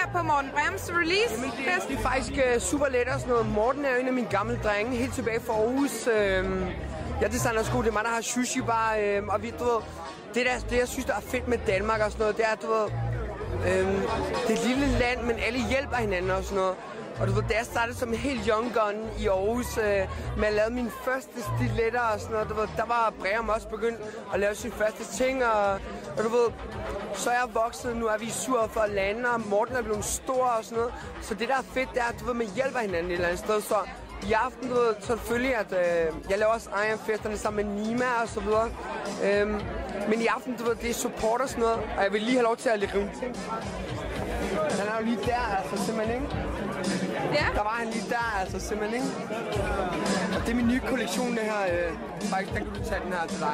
her på Morten Brems release fest? Det er faktisk super let og sådan noget. Morten er jo en af mine gamle drenge, helt tilbage fra Aarhus. Jeg designer sko, det er mig, der har sushi bar, og vi, du ved, det jeg synes, der er fedt med Danmark og sådan noget, det er, du ved, det er et lille land, men alle hjælper hinanden og sådan noget. Og du ved, da jeg startede som en helt young gun i Aarhus, med at lave mine første stiletter og sådan noget, du ved, der var Breum også begyndt at lave sine første ting, og du ved, så er jeg vokset, nu er vi i 47 lande, og Morten er blevet stor og sådan noget. Så det der er fedt, det er, at du ved, man hjælper hinanden et eller andet sted, så i aften, du ved, selvfølgelig, at jeg laver også Iron-festerne sammen med Nima og så videre. Men i aften, du ved, det er support og sådan noget, og jeg vil lige have lov til at rive en ting. Den er jo lige der, altså simpelthen, ikke? Ja. Der var han lige der, altså simpelthen, ikke? Og det er min nye kollektion, det her. Faktisk, der kan du tage den her til dig,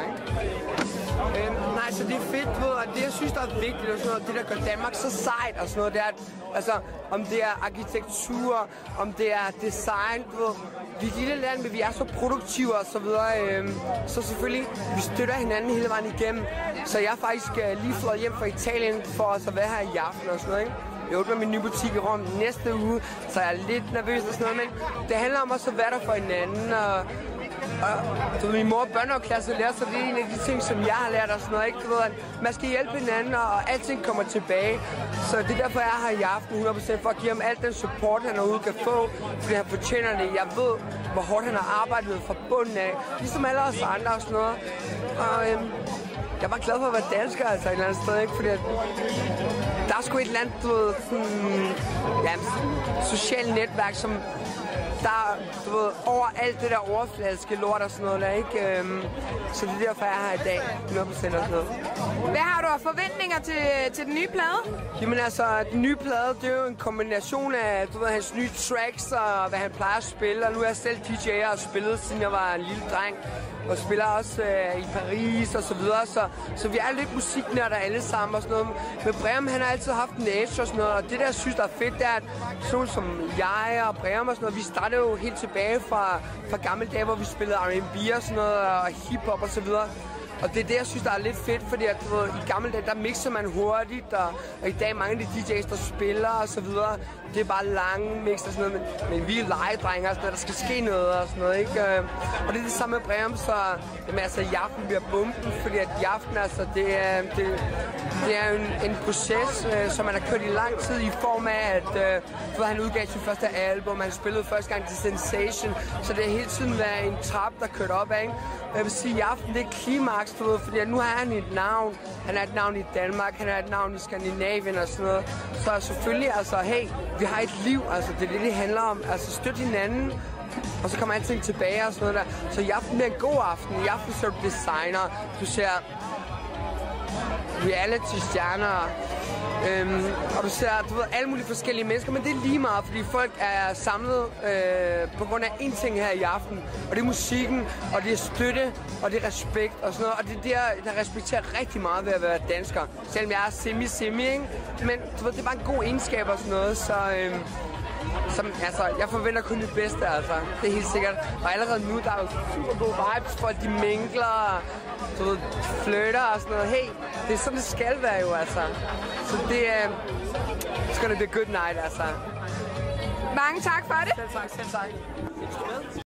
ikke? Nej, så det er fedt, ved, og det jeg synes, der er vigtigt, og sådan noget, det der gør Danmark så sejt og sådan noget, det er, at, altså, om det er arkitektur, om det er design, du ved, vi er et lille land, men vi er så produktive og så videre, så selvfølgelig, vi støtter hinanden hele vejen igennem. Så jeg er faktisk lige fløjet hjem fra Italien for at være her i aften og sådan noget, ikke? Jeg åbner min nye butik i Rom næste uge, så jeg er lidt nervøs og sådan noget, men det handler om også at være der for hinanden, og du ved, min mor og børnehaveklasse lærer, så det er en af de ting, som jeg har lært og sådan noget, ikke? Du ved, at man skal hjælpe hinanden, og alting kommer tilbage. Så det er derfor, jeg er her i aften 100% for at give ham alt den support, han overhovedet kan få, fordi han fortjener det. Jeg ved, hvor hårdt han har arbejdet fra bunden af, ligesom alle os andre og sådan noget. Og jeg var glad for at være dansker, altså et eller andet sted, ikke? Fordi at der er sgu et eller andet, du ved, sådan, ja, socialt netværk, som der, du ved, over alt det der overfladiske lort og sådan noget der, ikke? Så det er derfor, jeg er her i dag, 100% og sådan noget. Hvad har du af forventninger til den nye plade? Jamen altså, den nye plade, det er jo en kombination af, du ved, hans nye tracks og hvad han plejer at spille. Og nu er jeg selv DJ'er og spillet, siden jeg var en lille dreng. Og spiller også i Paris og så videre, så vi er lidt musiknørder alle sammen og sådan noget. Men Breum, han har altid haft en edge og sådan noget, og det der, jeg synes, der er fedt, det er, at sådan som jeg og Breum og sådan noget, vi startede jo helt tilbage fra gamle dage, hvor vi spillede R&B og sådan noget, og hiphop og så videre. Og det er det, jeg synes, der er lidt fedt, fordi at, du ved, i gamle dage, der mixer man hurtigt, og i dag mange af de DJ's, der spiller og så videre, det er bare lange mix og sådan noget, men vi er legedrenge og sådan noget, der skal ske noget og sådan noget, ikke? Og det er det samme med Breum, så jamen, altså, i aften bliver bomben, fordi at i aften, altså, det er en proces, som man har kørt i lang tid i form af, at han udgav sit første album, han spillede første gang til Sensation, så det har hele tiden været en trap, der kørte op af, ikke? Jeg vil sige, at i aften, det er klimaks, du ved, fordi nu har han et navn. Han er et navn i Danmark, han er et navn i Skandinavien og sådan noget. Så selvfølgelig, altså, hey, vi har et liv, altså, det er det, det handler om. Altså, støt hinanden, og så kommer alting tilbage og sådan noget der. Så i aften bliver en god aften. I aften ser du designer, du ser reality-stjerner, og du ser, du ved, alle mulige forskellige mennesker, men det er lige meget, fordi folk er samlet på grund af én ting her i aften, og det er musikken, og det er støtte, og det er respekt og sådan noget, og det er der respekterer rigtig meget ved at være dansker, selvom jeg er semi, ikke? Men du ved, det er bare en god egenskab og sådan noget, så altså, jeg forventer kun det bedste, altså. Det er helt sikkert. Og allerede nu, der er jo super gode vibes, folk de mingler, du ved, flirter og sådan noget. Hey, det er sådan, det skal være jo, altså. Så det er, it's gonna be a good night, altså. Mange tak for det. Selv tak.